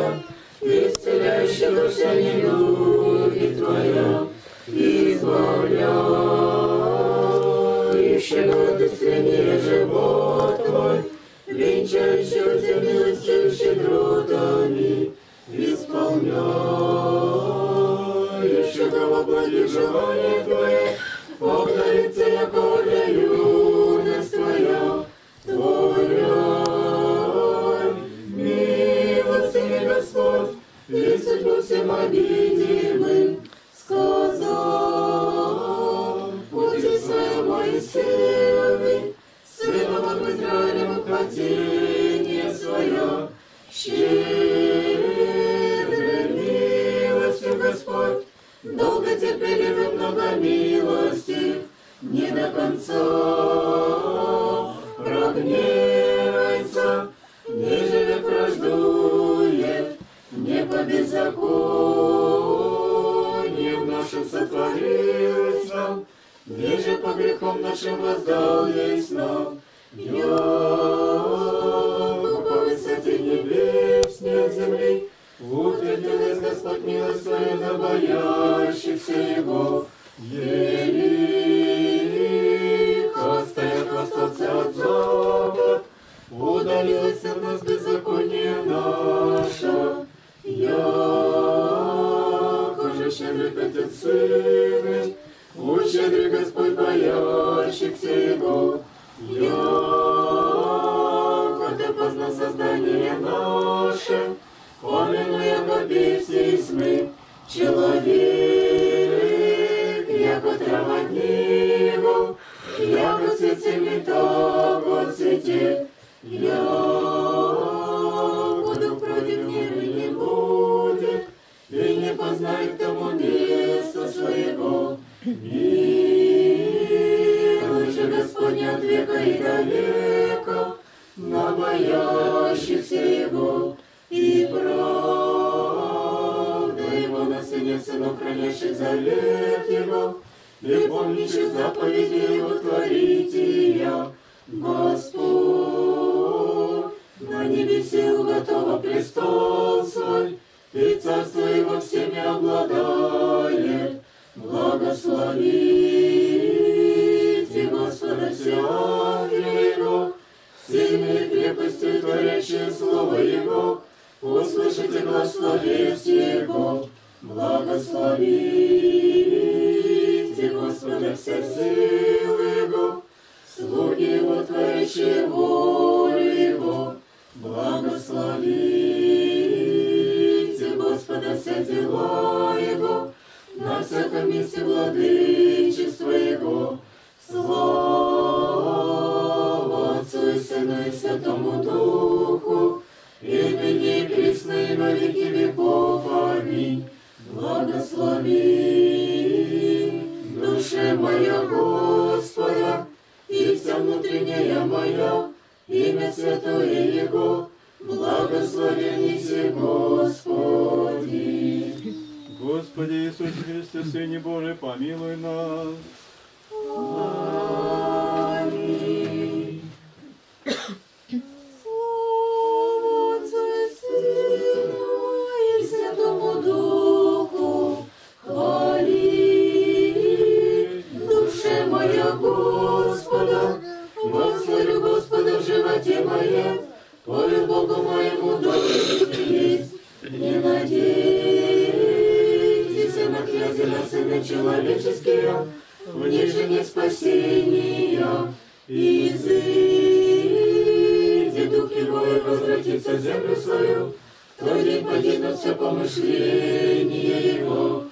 Твоя, исцеляющая душа не любит Твоя, избавляющего от исцеления живот Твой, венчающего Тебя милостью щедротами, исполняющего во благих желания Твоих, обдарится яковля юность Твоя, Творяй милостыми Господь, и судьбу всем обидимым сказал пути своему Моисеевы, сыновом Израилем хотение свое, щедрой милостью Господь, долго терпеливый, много милости, не до конца прогневается, не живет, враждует, не по беззакониям нашим сотворился, ниже по грехам нашим воздал есть нам. Яко по высоте небес нет земли, утвердилась Господь милость свою на боящихся Его. Елико стоят восток от запад, удалилось от нас беззаконие наше. Яко же щедрый Отец Сыны, ущедрый Господь боящихся Его. Яко ты познал создание наше, помянуя го бесись мы, человек, яко трава дневу, яко цвет земли, так от цвете. Яко дух против мира не будет, и не познает тому места своего. Милуй же Господня от века и до века, на боящихся Его, и правда Его на сыне сынов, хранящих завет Его, и помнящих заповеди Его творития. Господь на небесе уготова престол свой, и царство Его всеми обладает. Благословите Господа все ангелы Его, сильные крепостью творящие слово Его, услышите глас словес Его. Благословите Господа все силы Его, слуги Его, творящие волю Его. Благословите Господа все дела Его, на всяком месте владычества Его. Слава Отцу и Сыну и Святому Духу, и ныне и присно и во веки веков. Аминь. Благослови душе моя Господа, и вся внутренняя моя, имя святое Его, благословен еси Господи. Господи Иисусе Христе, Сыне Божий, помилуй нас. Аминь. Слава Отцу и Сыну и Святому Духу, хвали душе моя Господа, восхвалю Господа в животе моем, пою Богу моему добрый есть. Не надейтесь на князя, на сына человеческие, в них же нет спасения. Изыдет дух его и возвратится в землю свою, в тот день погибнут все помышления его.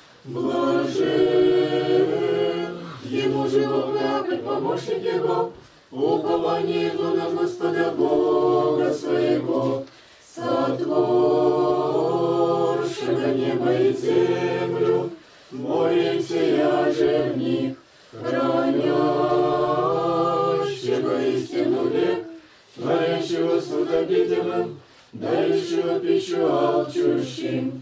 Блажен ему живого как помощник его, упование его на Господа Бога своего, сотворшего небо и землю, море сия же в них, хранящего истину век, творящего суд обиденным, дающего пищу алчущим.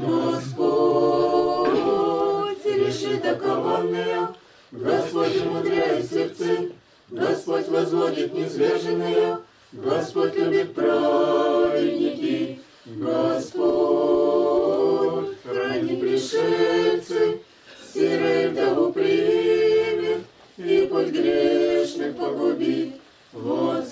Господь решит окованные, Господь умудряет сердцы, Господь возводит низверженные, Господь любит праведники, Господь пришельцы, сирой вдову примет, и путь грешных погубит. Вот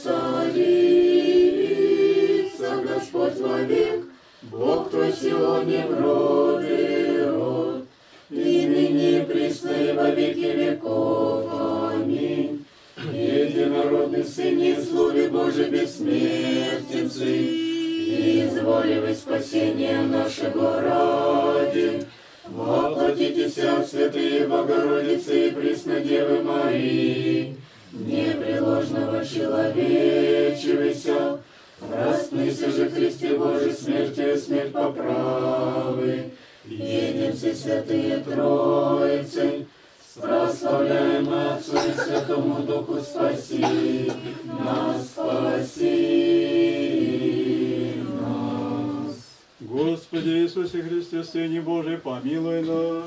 царица, Господь вовек, Бог Твой Сионе в роды род, и ныне и присно и во веки веков. Аминь. Единородный Сыне, Слове Божий бессмертен Сын, изволивай спасение нашего ради. Воплотитесь, святые Богородицы и Преснодевы Марии, непреложного человечивайся, распнися же Христе Божий смертью смерть поправы. Едемся, святые Троицы, прославляем Отцу и Святому Духу, спаси нас, спаси нас. Господи Иисусе Христе, Сыне Божий, помилуй нас.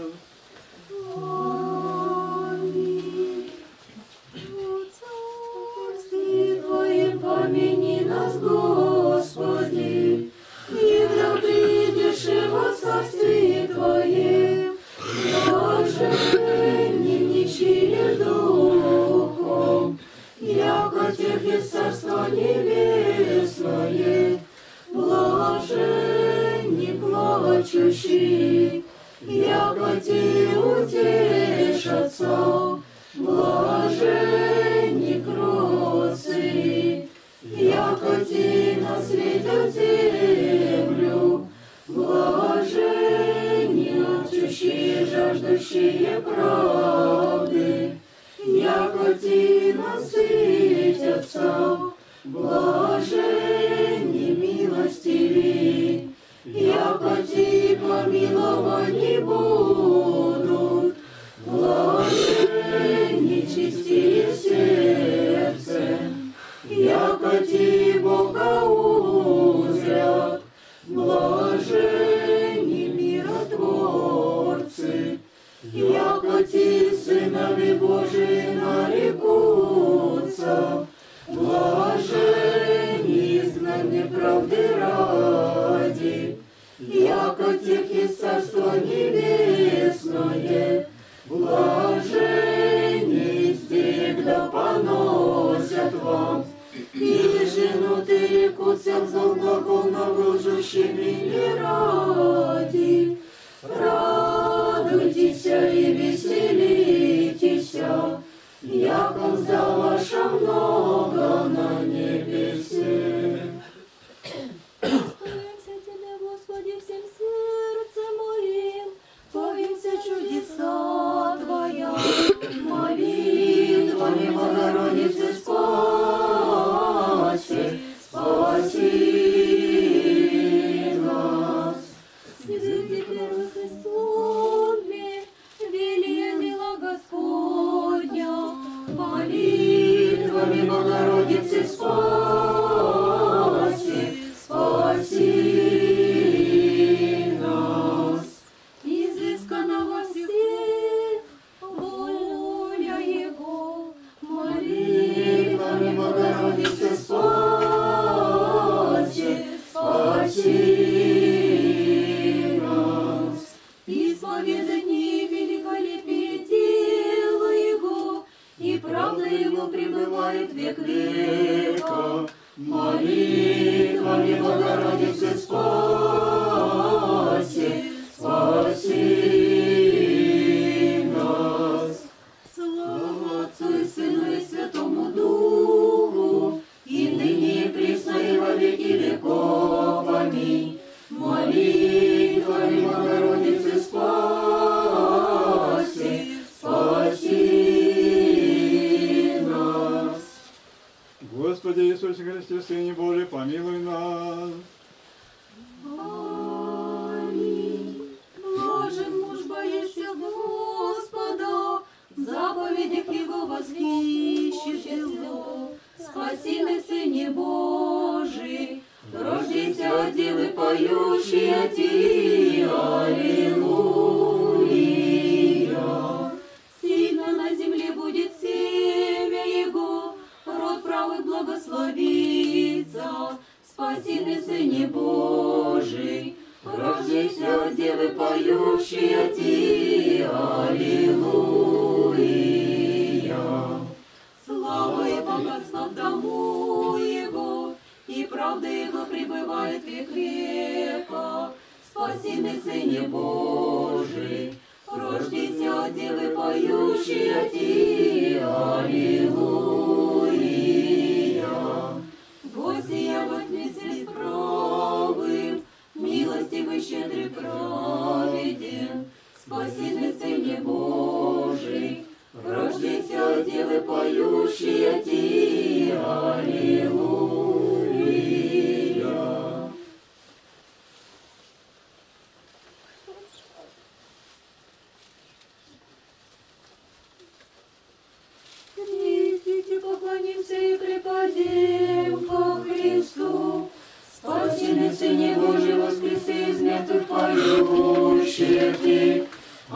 Аминь. В Царстве Твоем помяни нас, Господи, и вновь придешь во Царстве Твоем, блаженни нищие духом, яко тех есть Царство Небесное, блаженни плачущие, яко те утешатся, блаженни кротцы, яко те наследят землю, блаженни алчущие, жаждущие правды, яко те насытятся, блаженни милостивые, яко те помилованы будут, блаженни чистые сердцем, яко те Бога узрят, блаженни миротворцы, яко те сынови Божии нарекутся, блаженни изгнанные правды ради, яко тех есть Царство Небесное, блаженни всегда поносят вам, и женуты рекутся в зол глаголного лжущими не ради. Радуйтесь и веселитесь, яко взда ваша много на небесе. Поемся Тебе, Господи, всем сердцем моим, повимся чудеса Твоя, Молитвами Богородицы спаси, спаси нас. среди первых Христове, велие дела Господня, Молитвами Богородицы спаси, спаси нас. изысканно во всех воля Его, Молитвами Богородицы спаси, спаси нас. исповедать не великолепие дела Его, и правда Его пребывает век века. Молитвами Богородицы спаси, спаси нас. Слава Отцу и Сыну и Святому Духу, И ныне и присно и во веки веков. Аминь. Молитвами Богородицы спаси, спаси нас. Господи Иисусе Христе, Сыне Божий, помилуй нас. Аминь. Блажен муж, боящийся Господа, в заповедях Его восхищет зло. Спасибо, Сыне Божий, рождайся от девы, поющие Ти, аллилуйя. Сильно на земле будет семя Его, род правых благословится. Спаси ты, Сыне Божий, рождайся девы, поющие ти, аллилуйя. Слава и богатство в дому Его, и правда Его пребывает век века. Спасенный Сыне Божий, рождите от девы, поющие ти, аллилуйя. Воссия во тьме свет правым, милостивый, щедрый, праведен. Спасенный Сыне Божий, рождите от девы, поющие ти, аллилуйя. Идите, поклонимся и преподем ко Христу. Спасенный Сыне Божий, воскреси из мертвых, поющие ти,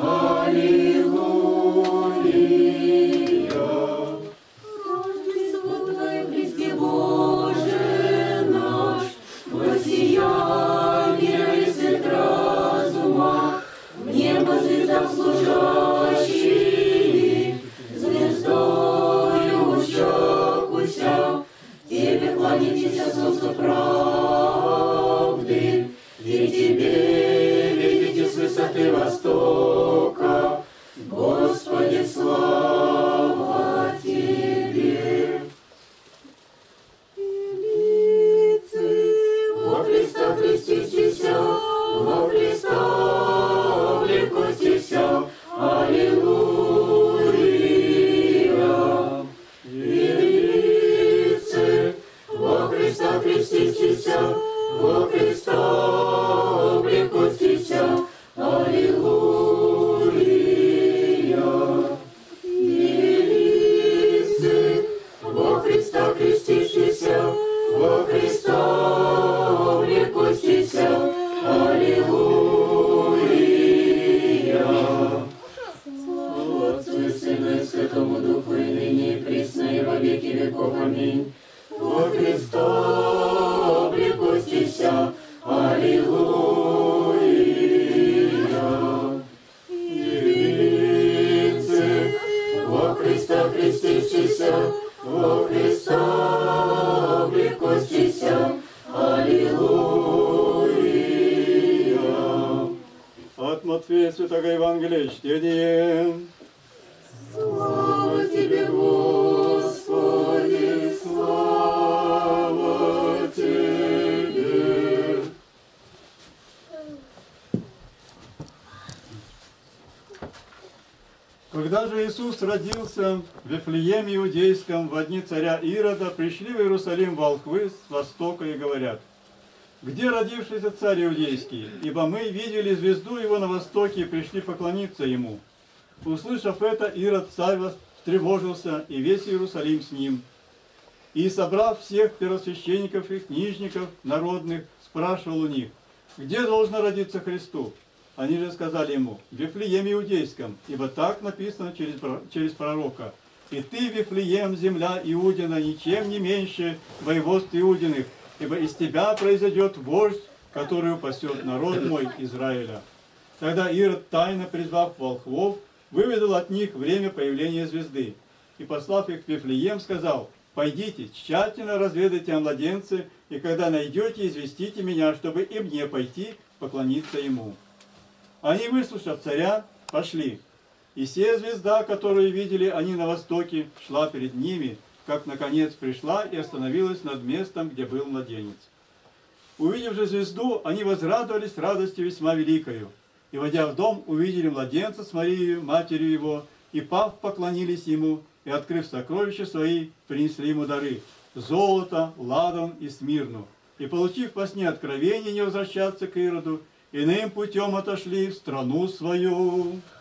аллилуйя. Рождество Твое, Христе Боже наш, воссияй мира и свет разума, в небо звездам служащий, звездою лучакуся, Тебе кланяйтесь, солнцу правды, и Тебе видите с высоты востока. Господи, слава Тебе! Велицы, во Христа креститеся, во Христа облекотеся, аллилуйя! Велицы, во Христа креститеся, во Христа облекотеся, аллилуйя! Велицы, во Христа креститеся, во Христа облекотеся, аллилуйя! Слава Отцу и Сыну и Святому Духу, и ныне, и присно, и во веки веков. Аминь. Во Христа облекотеся, аллилуйя! Велицы, во Христа креститеся, во Христа облекотеся, аллилуйя! От Матфея Святого Евангелия чтение. Слава Тебе, Господи, слава Тебе! Когда же Иисус родился в Вифлееме Иудейском во дни царя Ирода, пришли в Иерусалим волхвы с востока и говорят: «Где родившийся царь Иудейский? Ибо мы видели звезду его на востоке и пришли поклониться ему». Услышав это, Ирод царь встревожился, и весь Иерусалим с ним. И, собрав всех первосвященников и книжников народных, спрашивал у них: «Где должно родиться Христу?» Они же сказали ему: «В Вифлееме Иудейском, ибо так написано через пророка: и ты, Вифлеем, земля Иудина, ничем не меньше воеводств Иудиных, ибо из тебя произойдет вождь, который упасет народ мой Израиля». Тогда Ирод, тайно призвав волхвов, выведал от них время появления звезды, и, послав их в Вифлеем, сказал: «Пойдите, тщательно разведайте о младенце, и когда найдете, известите меня, чтобы и мне пойти поклониться ему». Они, выслушав царя, пошли. И сия звезда, которую видели они на востоке, шла перед ними, как наконец пришла и остановилась над местом, где был младенец. Увидев же звезду, они возрадовались радостью весьма великою. И, войдя в дом, увидели младенца с Марией, матерью его, и, пав, поклонились ему, и, открыв сокровища свои, принесли ему дары – золото, ладан и смирну. И, получив во сне откровение не возвращаться к Ироду, иным путем отошли в страну свою.